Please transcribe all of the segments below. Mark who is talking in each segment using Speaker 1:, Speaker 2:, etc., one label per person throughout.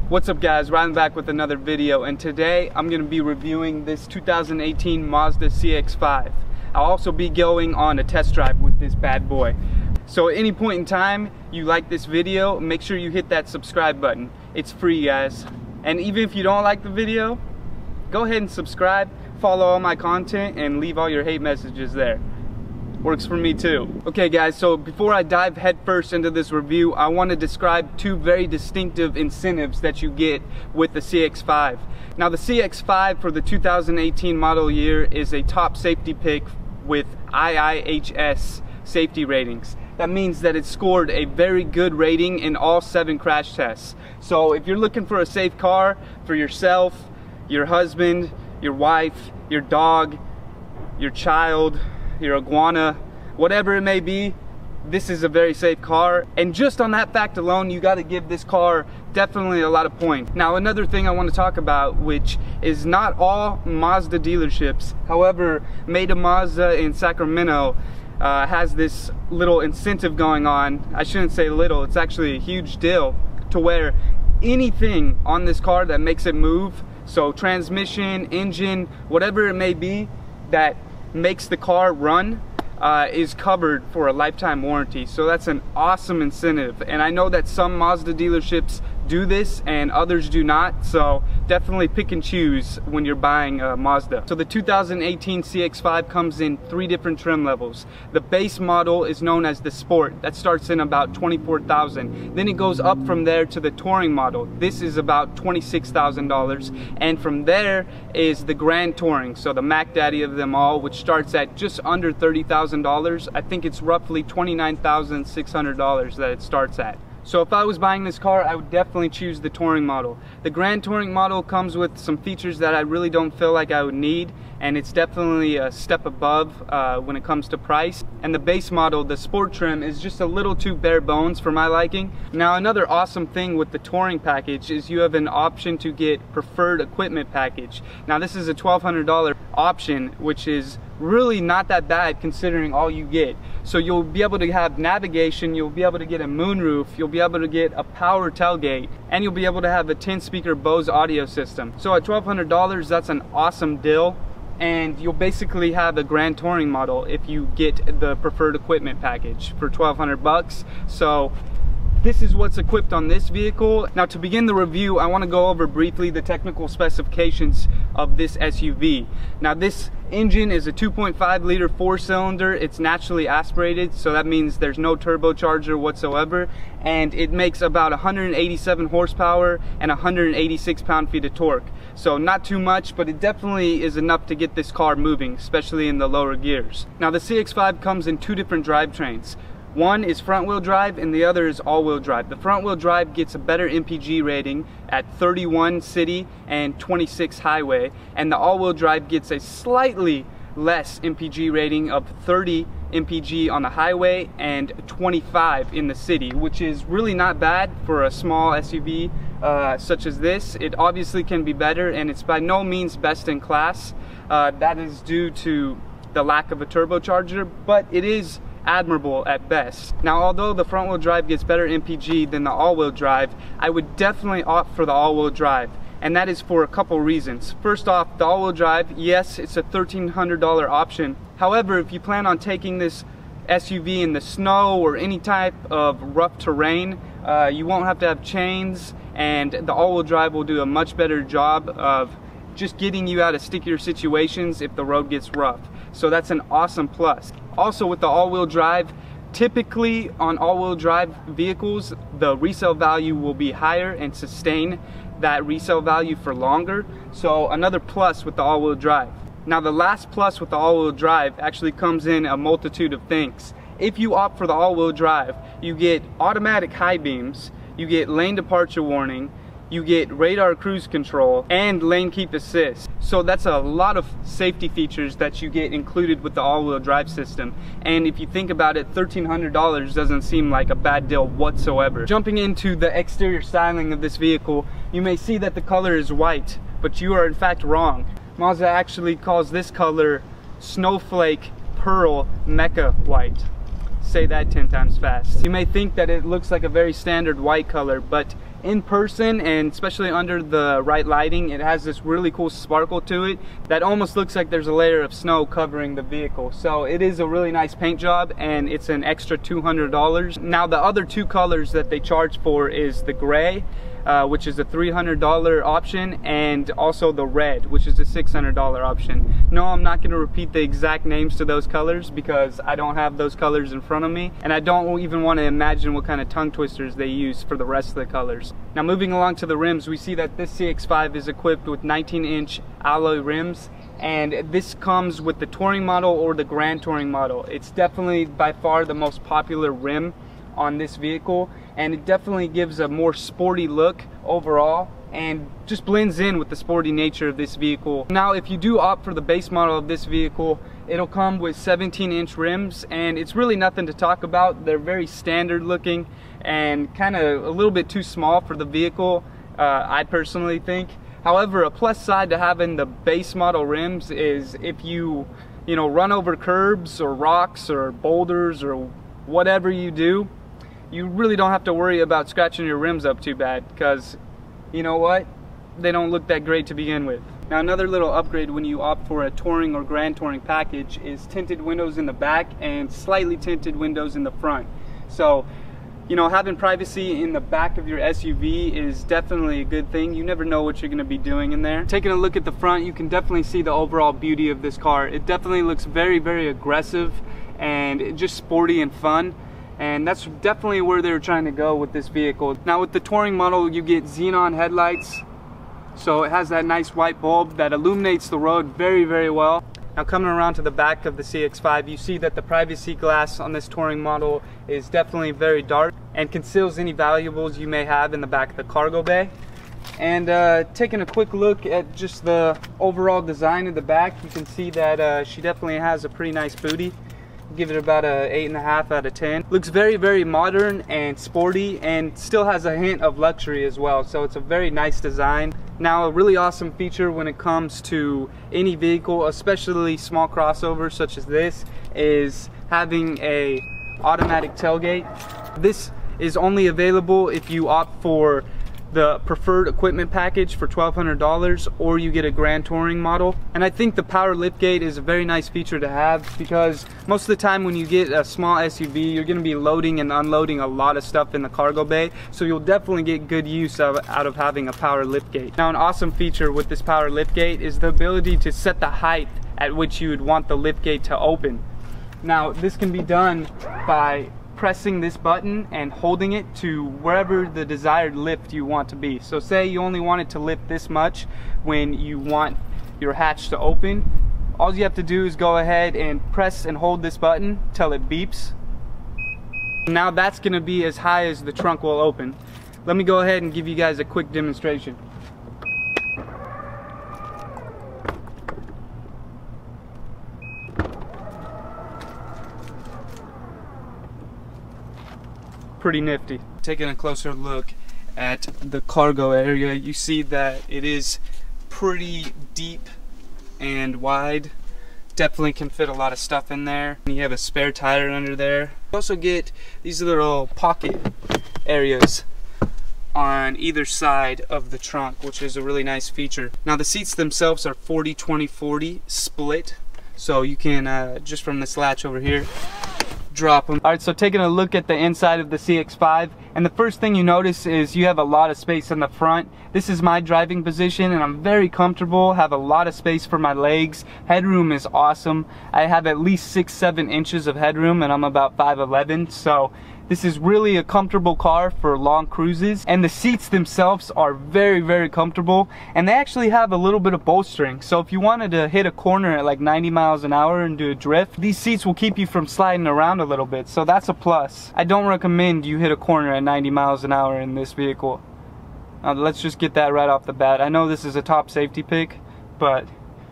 Speaker 1: What's up guys, Ryan back with another video, and today I'm going to be reviewing this 2018 Mazda CX-5. I'll also be going on a test drive with this bad boy. So at any point in time you like this video, make sure you hit that subscribe button. It's free guys. And even if you don't like the video, go ahead and subscribe, follow all my content, and leave all your hate messages there. Works for me too. Okay guys, so before I dive headfirst into this review, I want to describe two very distinctive incentives that you get with the CX-5. Now the CX-5 for the 2018 model year is a top safety pick with IIHS safety ratings. That means that it scored a very good rating in all 7 crash tests. So if you're looking for a safe car for yourself, your husband, your wife, your dog, your child, your iguana, whatever it may be, this is a very safe car. And just on that fact alone, you got to give this car definitely a lot of points. Now another thing I want to talk about, which is not all Mazda dealerships, however, Made of Mazda in Sacramento has this little incentive going on. I shouldn't say little, it's actually a huge deal, to where anything on this car that makes it move, so transmission, engine, whatever it may be that makes the car run, is covered for a lifetime warranty. So that's an awesome incentive, and I know that some Mazda dealerships do this and others do not, so definitely pick and choose when you're buying a Mazda. So the 2018 CX-5 comes in 3 different trim levels. The base model is known as the Sport. That starts in about $24,000. Then it goes up from there to the Touring model. This is about $26,000, and from there is the Grand Touring, so the Mac Daddy of them all, which starts at just under $30,000. I think it's roughly $29,600 that it starts at. So if I was buying this car, I would definitely choose the Touring model. The Grand Touring model comes with some features that I really don't feel like I would need, and it's definitely a step above when it comes to price. And the base model, the Sport trim, is just a little too bare bones for my liking. Now another awesome thing with the Touring package is you have an option to get preferred equipment package. Now this is a $1,200 option, which is really not that bad considering all you get. So you'll be able to have navigation, you'll be able to get a moonroof, you'll be able to get a power tailgate, and you'll be able to have a 10-speaker Bose audio system. So at $1,200, that's an awesome deal, and you'll basically have a Grand Touring model if you get the preferred equipment package for $1,200. So this is what's equipped on this vehicle. Now to begin the review, I want to go over briefly the technical specifications of this SUV. Now this engine is a 2.5 liter 4-cylinder. It's naturally aspirated, so that means there's no turbocharger whatsoever, and it makes about 187 horsepower and 186 pound-feet of torque. So not too much, but it definitely is enough to get this car moving, especially in the lower gears. Now the CX-5 comes in 2 different drivetrains. One is front-wheel drive and the other is all-wheel drive. The front-wheel drive gets a better MPG rating at 31 city and 26 highway, and the all-wheel drive gets a slightly less MPG rating of 30 MPG on the highway and 25 in the city, which is really not bad for a small SUV such as this. It obviously can be better, and it's by no means best in class. That is due to the lack of a turbocharger, but it is admirable at best. Now although the front wheel drive gets better MPG than the all-wheel drive, I would definitely opt for the all-wheel drive, and that is for a couple reasons. First off, the all-wheel drive, yes, it's a $1,300 option. However, if you plan on taking this SUV in the snow or any type of rough terrain, you won't have to have chains, and the all-wheel drive will do a much better job of just getting you out of stickier situations if the road gets rough. So that's an awesome plus. Also with the all-wheel drive, typically on all-wheel drive vehicles, the resale value will be higher and sustain that resale value for longer. So another plus with the all-wheel drive. Now the last plus with the all-wheel drive actually comes in a multitude of things. If you opt for the all-wheel drive, you get automatic high beams, you get lane departure warning, you get radar cruise control, and lane keep assist. So that's a lot of safety features that you get included with the all-wheel drive system. And if you think about it, $1,300 doesn't seem like a bad deal whatsoever. Jumping into the exterior styling of this vehicle, you may see that the color is white, but you are in fact wrong. Mazda actually calls this color Snowflake Pearl Mecha White. Say that 10 times fast. You may think that it looks like a very standard white color, but in person, and especially under the right lighting, it has this really cool sparkle to it that almost looks like there's a layer of snow covering the vehicle. So it is a really nice paint job, and it's an extra $200. Now the other two colors that they charge for is the gray, which is a $300 option, and also the red, which is a $600 option. No, I'm not going to repeat the exact names to those colors because I don't have those colors in front of me, and I don't even want to imagine what kind of tongue twisters they use for the rest of the colors. Now moving along to the rims, we see that this CX-5 is equipped with 19-inch alloy rims, and this comes with the touring model or the Grand Touring model. It's definitely by far the most popular rim on this vehicle, and it definitely gives a more sporty look overall and just blends in with the sporty nature of this vehicle. Now if you do opt for the base model of this vehicle, it'll come with 17-inch rims, and it's really nothing to talk about. They're very standard looking and kind of a little bit too small for the vehicle, I personally think. However, a plus side to having the base model rims is if you run over curbs or rocks or boulders or whatever you do, you really don't have to worry about scratching your rims up too bad, because you know what? They don't look that great to begin with. Now another little upgrade when you opt for a touring or Grand Touring package is tinted windows in the back and slightly tinted windows in the front. So, having privacy in the back of your SUV is definitely a good thing. You never know what you're going to be doing in there. Taking a look at the front, you can definitely see the overall beauty of this car. It definitely looks very, very aggressive and just sporty and fun. And that's definitely where they were trying to go with this vehicle. Now with the touring model, you get xenon headlights. So it has that nice white bulb that illuminates the road very, very well. Now coming around to the back of the CX-5, you see that the privacy glass on this touring model is definitely very dark and conceals any valuables you may have in the back of the cargo bay. And taking a quick look at just the overall design of the back, you can see that she definitely has a pretty nice booty. Give it about a 8.5 out of 10. Looks very, very modern and sporty, and still has a hint of luxury as well. So it's a very nice design. Now a really awesome feature when it comes to any vehicle, especially small crossovers such as this, is having a automatic tailgate. This is only available if you opt for the preferred equipment package for $1,200, or you get a Grand Touring model. And I think the power liftgate is a very nice feature to have, because most of the time when you get a small SUV, you're going to be loading and unloading a lot of stuff in the cargo bay, so you'll definitely get good use out of having a power liftgate. Now an awesome feature with this power liftgate is the ability to set the height at which you would want the liftgate to open. Now this can be done by pressing this button and holding it to wherever the desired lift you want to be. So say you only want it to lift this much when you want your hatch to open. All you have to do is go ahead and press and hold this button till it beeps. Now that's going to be as high as the trunk will open. Let me go ahead and give you guys a quick demonstration. Pretty nifty. Taking a closer look at the cargo area, you see that it is pretty deep and wide. Definitely can fit a lot of stuff in there. You have a spare tire under there. You also get these little pocket areas on either side of the trunk, which is a really nice feature. Now the seats themselves are 40-20-40 split, so you can just from this latch over here drop them. Alright, so taking a look at the inside of the CX-5, and the first thing you notice is you have a lot of space in the front. This is my driving position and I'm very comfortable, have a lot of space for my legs. Headroom is awesome. I have at least 6-7 inches of headroom and I'm about 5'11", so this is really a comfortable car for long cruises, and the seats themselves are very, very comfortable, and they actually have a little bit of bolstering. So if you wanted to hit a corner at like 90 miles an hour and do a drift, these seats will keep you from sliding around a little bit, so that's a plus. I don't recommend you hit a corner at 90 miles an hour in this vehicle. Let's just get that right off the bat. I know this is a top safety pick, but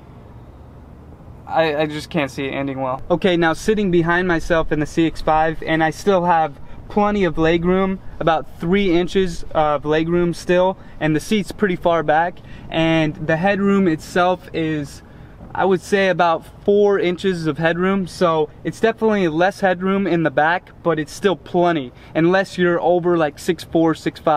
Speaker 1: I just can't see it ending well. Okay, now sitting behind myself in the CX-5, and I still have plenty of legroom, about 3 inches of legroom still, and the seat's pretty far back, and the headroom itself is, I would say, about 4 inches of headroom, so it's definitely less headroom in the back, but it's still plenty, unless you're over like 6'4", 6'5".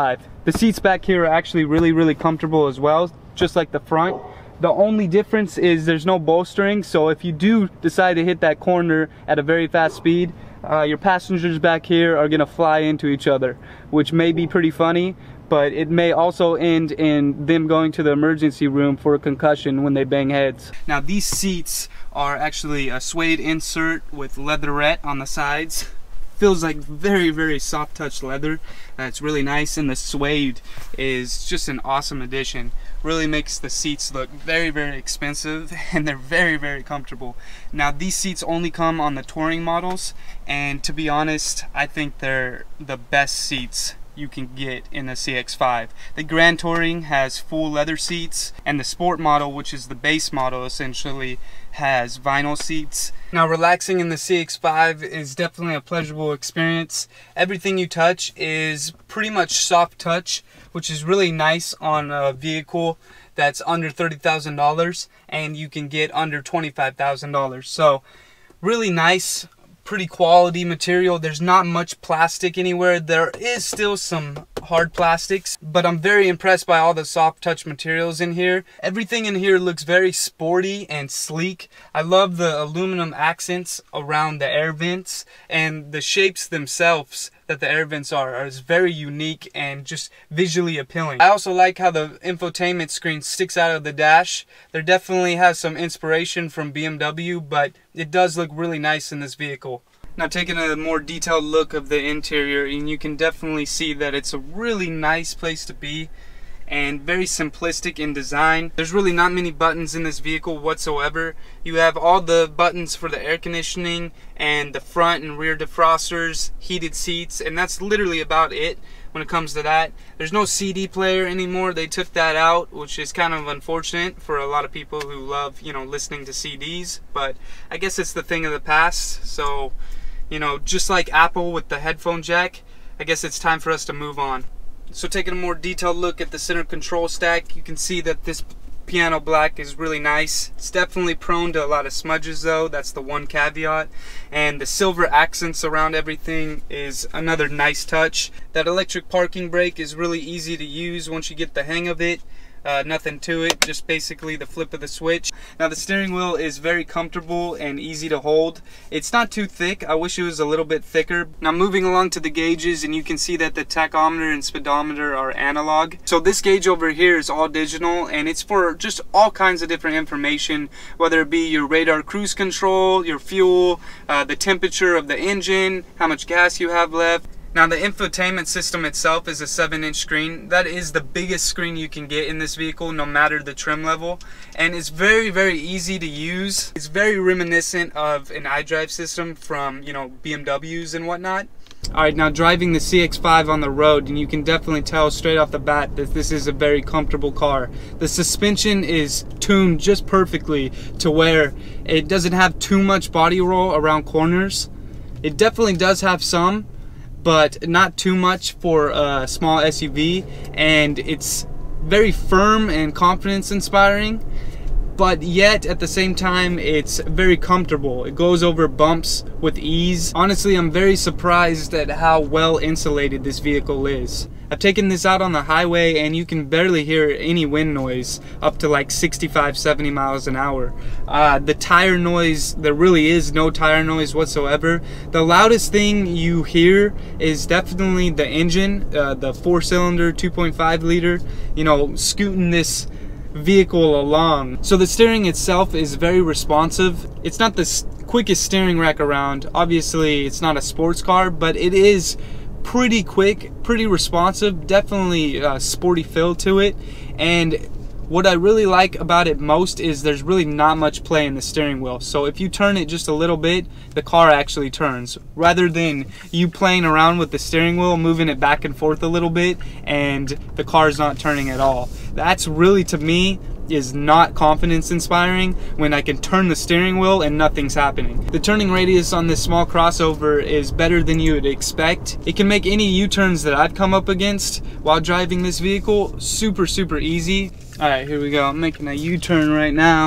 Speaker 1: The seats back here are actually really comfortable as well, just like the front. The only difference is there's no bolstering, so if you do decide to hit that corner at a very fast speed, your passengers back here are gonna fly into each other, which may be pretty funny, but it may also end in them going to the emergency room for a concussion when they bang heads. Now these seats are actually a suede insert with leatherette on the sides. Feels like very soft touch leather. It's really nice, and the suede is just an awesome addition. Really makes the seats look very expensive, and they're very comfortable. Now these seats only come on the touring models, and to be honest, I think they're the best seats you can get in the CX-5. The Grand Touring has full leather seats, and the Sport model, which is the base model, essentially has vinyl seats. Now relaxing in the CX-5 is definitely a pleasurable experience. Everything you touch is pretty much soft touch, which is really nice on a vehicle that's under $30,000 and you can get under $25,000. So really nice, pretty quality material. There's not much plastic anywhere. There is still some hard plastics, but I'm very impressed by all the soft touch materials in here. Everything in here looks very sporty and sleek. I love the aluminum accents around the air vents, and the shapes themselves that the air vents are very unique and just visually appealing. I also like how the infotainment screen sticks out of the dash. There definitely has some inspiration from BMW, but it does look really nice in this vehicle. Now taking a more detailed look of the interior, and you can definitely see that it's a really nice place to be and very simplistic in design. There's really not many buttons in this vehicle whatsoever. You have all the buttons for the air conditioning and the front and rear defrosters, heated seats, and that's literally about it when it comes to that. There's no CD player anymore. They took that out, which is kind of unfortunate for a lot of people who love, you know, listening to CDs, but I guess it's the thing of the past. So, you know, just like Apple with the headphone jack, I guess it's time for us to move on. So taking a more detailed look at the center control stack, you can see that this piano black is really nice. It's definitely prone to a lot of smudges though, that's the one caveat. And the silver accents around everything is another nice touch. That electric parking brake is really easy to use once you get the hang of it. Nothing to it, just basically the flip of the switch. Now the steering wheel is very comfortable and easy to hold. It's not too thick. I wish it was a little bit thicker. Now moving along to the gauges, and you can see that the tachometer and speedometer are analog. So this gauge over here is all digital, and it's for just all kinds of different information, whether it be your radar cruise control, your fuel, the temperature of the engine, how much gas you have left. Now the infotainment system itself is a 7-inch screen. That is the biggest screen you can get in this vehicle, no matter the trim level. And it's very easy to use. It's very reminiscent of an iDrive system from, you know, BMWs and whatnot. Alright, now driving the CX-5 on the road, and you can definitely tell straight off the bat that this is a very comfortable car. The suspension is tuned just perfectly to where it doesn't have too much body roll around corners. It definitely does have some, but not too much for a small SUV, and it's very firm and confidence inspiring, but yet at the same time it's very comfortable. It goes over bumps with ease. Honestly, I'm very surprised at how well insulated this vehicle is. I've taken this out on the highway and you can barely hear any wind noise up to like 65-70 miles an hour. The tire noise, there really is no tire noise whatsoever. The loudest thing you hear is definitely the engine, the 4-cylinder 2.5 liter, you know, scooting this vehicle along. So the steering itself is very responsive. It's not the quickest steering rack around. Obviously it's not a sports car, but it is pretty quick, pretty responsive, definitely a sporty feel to it. And what I really like about it most is there's really not much play in the steering wheel. So if you turn it just a little bit, the car actually turns, rather than you playing around with the steering wheel, moving it back and forth a little bit and the car's not turning at all. That's really, to me, is not confidence inspiring when I can turn the steering wheel and nothing's happening. The turning radius on this small crossover is better than you would expect. It can make any U-turns that I've come up against while driving this vehicle super easy. Alright, here we go. I'm making a U-turn right now.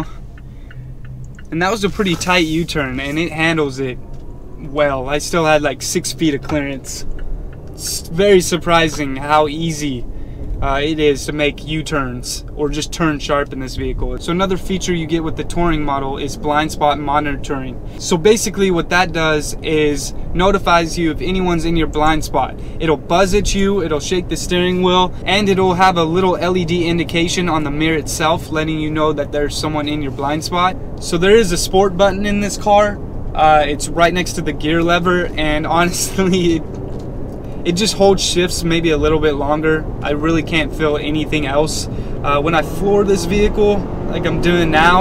Speaker 1: And that was a pretty tight U-turn, and it handles it well. I still had like 6 feet of clearance. It's very surprising how easy it is to make U-turns or just turn sharp in this vehicle. So another feature you get with the touring model is blind spot monitoring. So basically what that does is notifies you if anyone's in your blind spot. It'll buzz at you, it'll shake the steering wheel, and it'll have a little LED indication on the mirror itself letting you know that there's someone in your blind spot. So there is a sport button in this car. It's right next to the gear lever, and honestly it just holds shifts maybe a little bit longer. I really can't feel anything else. When I floor this vehicle like I'm doing now,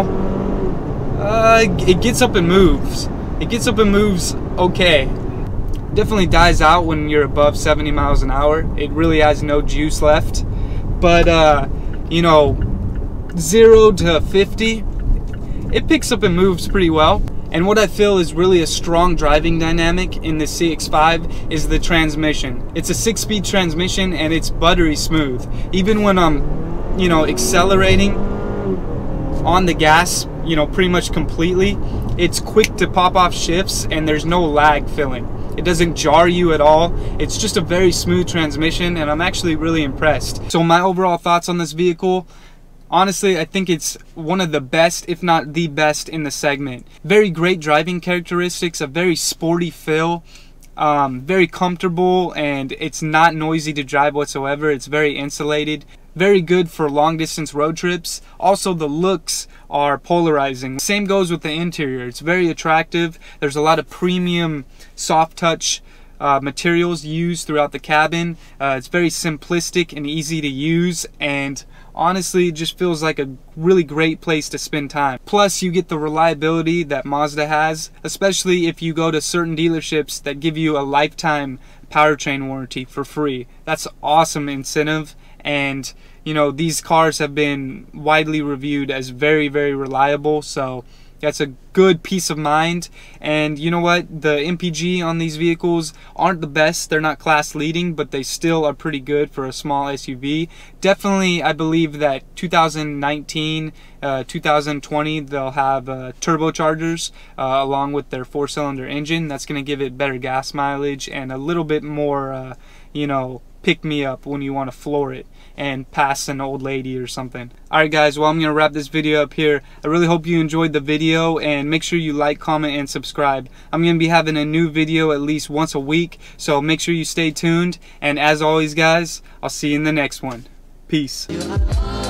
Speaker 1: it gets up and moves. It gets up and moves okay. Definitely dies out when you're above 70 miles an hour. It really has no juice left. But you know, 0 to 50, it picks up and moves pretty well. And what I feel is really a strong driving dynamic in the CX-5 is the transmission. It's a 6-speed transmission and it's buttery smooth. Even when I'm, you know, accelerating on the gas, you know, pretty much completely, it's quick to pop off shifts and there's no lag feeling. It doesn't jar you at all. It's just a very smooth transmission, and I'm actually really impressed. So my overall thoughts on this vehicle: honestly, I think it's one of the best, if not the best, in the segment. Very great driving characteristics, a very sporty feel, very comfortable, and it's not noisy to drive whatsoever. It's very insulated. Very good for long distance road trips. Also, the looks are polarizing. Same goes with the interior. It's very attractive. There's a lot of premium soft touch materials used throughout the cabin. It's very simplistic and easy to use, and honestly it just feels like a really great place to spend time. Plus you get the reliability that Mazda has, especially if you go to certain dealerships that give you a lifetime powertrain warranty for free. That's awesome incentive, and you know, these cars have been widely reviewed as very, very reliable, so that's a good peace of mind. And you know what, the MPG on these vehicles aren't the best. They're not class leading, but they still are pretty good for a small SUV. Definitely, I believe that 2019, 2020, they'll have turbochargers along with their 4-cylinder engine. That's going to give it better gas mileage and a little bit more, you know, pick me up when you want to floor it and pass an old lady or something. Alright guys, well, I'm going to wrap this video up here. I really hope you enjoyed the video, and make sure you like, comment, and subscribe. I'm going to be having a new video at least once a week, so make sure you stay tuned, and as always guys, I'll see you in the next one. Peace.